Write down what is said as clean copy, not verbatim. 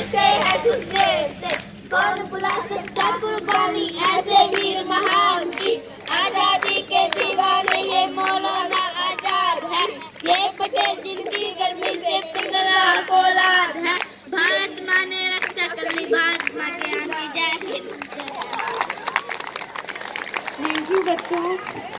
करते हैं गुस्से से। कौन बुला सकता कुर्बानी ऐसे वीर महान की। आजादी के दीवाने ये मौलाना आजाद है, ये पटेल जिनकी गर्मी से पिघला फौलाद है। भारत माँ ने रक्षा कर ली, भारत माँ के आगे जय हिंद। थैंक यू बच्चों।